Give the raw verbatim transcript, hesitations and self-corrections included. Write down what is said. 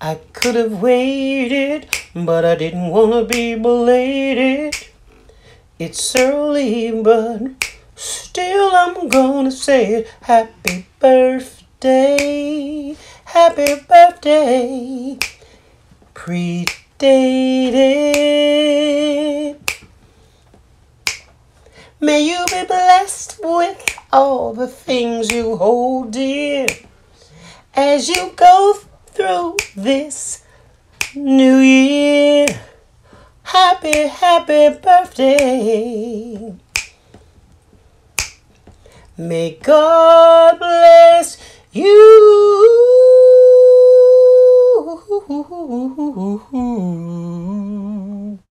I could have waited, but I didn't want to be belated. It's early, but still I'm gonna say it. Happy birthday, happy birthday, predated. May you be blessed with all the things you hold dear as you go through this new year. Happy, happy birthday. May God bless you.